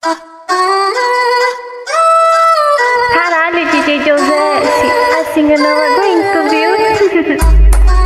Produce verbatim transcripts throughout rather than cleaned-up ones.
Caralho, D J José, assim eu não aguento, viu?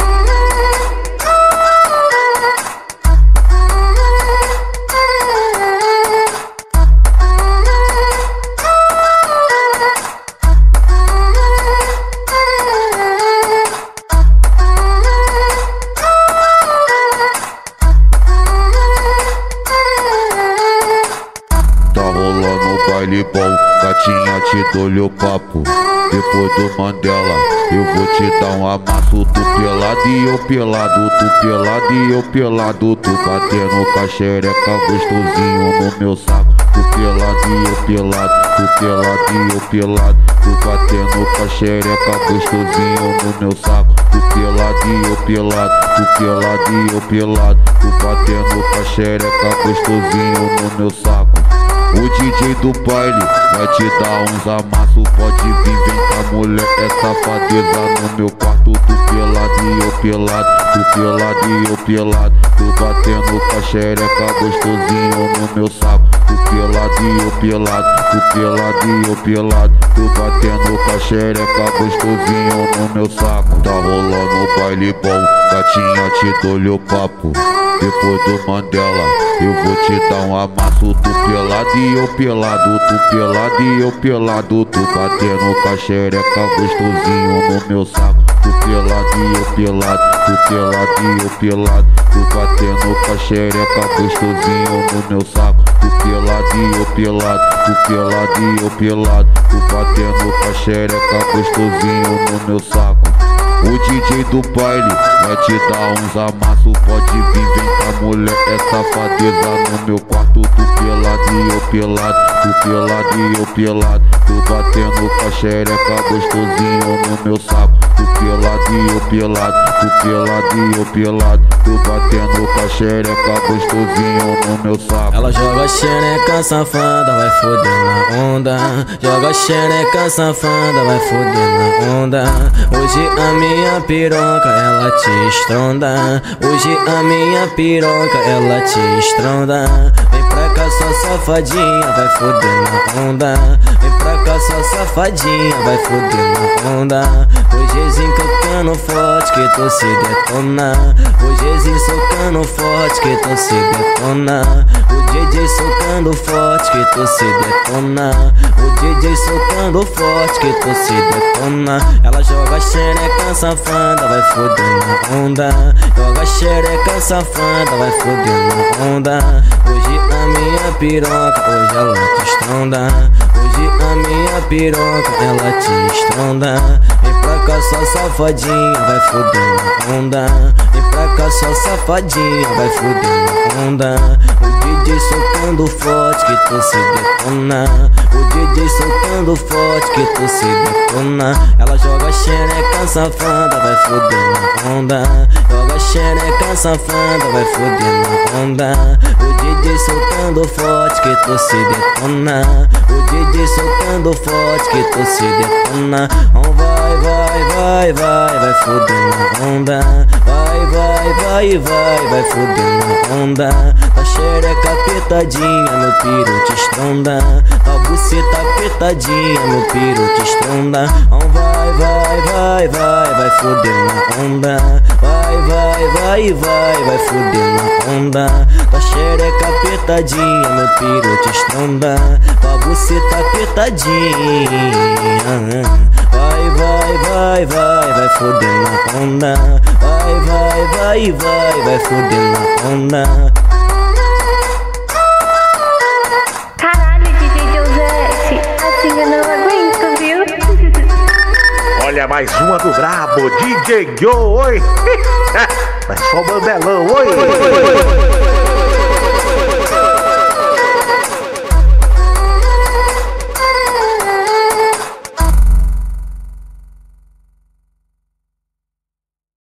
Baile bom, gatinha, te dou-lhe o papo. Depois do Mandela, eu vou te dar um amasso. Tu pelado e eu pelado, tu pelado e eu pelado. Tu batendo com a xereca gostosinho no meu saco. Tu pelado e eu pelado, tu pelado e eu pelado. Tu batendo com a xereca gostosinho no meu saco. Tu pelado e eu pelado, tu pelado e eu pelado. Tu batendo com a xereca gostosinho no meu saco. O D J do baile vai te dar uns amassos. Pode vir, vem cá mulher, é safadeza no meu quarto. Tu pelado e eu pelado, tu pelado e eu pelado. Tu batendo com a xereca gostosinho no meu saco. Tu pelado e eu pelado, tu pelado e eu pelado. Tu batendo com a xereca gostosinho no meu saco. Tá rolando o baile bom, gatinha, te dou-lhe o papo. Depois do Mandela, eu vou te dar um amasso. Tu pelado e eu pelado, tu pelado e eu pelado. Tu batendo com a xereca gostosinho no meu saco. Tu pelado e eu pelado, tu pelado e eu pelado. Tu batendo com a xereca gostosinho no meu saco. Tu pelado e eu pelado, tu pelado e eu pelado. Tu batendo com a xereca gostosinho no meu saco. O D J do baile vai te dar uns amassos. Pode vir, vem cá mulher, é safadeza no meu quarto. Tu pelado e eu pelado, tu pelado e eu pelado. Tu batendo com a xereca gostosinho no meu saco. Tu pelado e eu pelado, tu pelado e eu pelado. Tu batendo com a xereca gostosinho no meu saco. Ela joga xereca safada, vai foder na onda. Joga xereca safada, vai foder na onda. Hoje a minha piroca, ela te estronda. Hoje a minha piroca, ela te estronda. Vem pra cá sua safadinha, vai foder na onda. Vem pra cá sua safadinha, vai foder na onda. Hojezinho tocando forte que tu se detona. Hojezinho socando forte que tu se detona. O D J socando forte que tu se detona. O D J socando forte que tu se detona. Ela joga xereca safada, vai foder na onda. Joga xereca safada, vai foder na onda. Hoje a minha piroca, hoje ela te estronda. Hoje a minha piroca, ela te estronda. Vem pra cá sua safadinha, vai foder na onda. Vem pra cá sua safadinha, vai foder na onda. O D J socando forte que tu se detona. O D J socando forte que tu se detona. Ela joga xereca safada, vai foder na onda. Joga xereca safada, vai foder na onda. O D J socando forte que tu se detona. O D J socando forte que tu se detona. Oh, vai, vai, vai, vai, vai foder na onda. Vai, vai, vai, vai, vai foder na onda. Tá xereca apertadinha, meu piro te estronda. Tá buceta apertadinha, meu piro te estronda. Oh, vai, vai, vai, vai, vai foder na onda. Vai, vai, vai, vai, vai foder na onda. Tá xereca apertadinha, meu piro te estronda. Tá buceta apertadinha. Vai, vai, vai, vai, vai foder na onda. Vai, vai, vai, vai, vai foder na onda. Caralho, D J José, assim eu não aguento, viu? Olha mais uma do brabo, D J Joe, oi! Mas só mandelão, oi!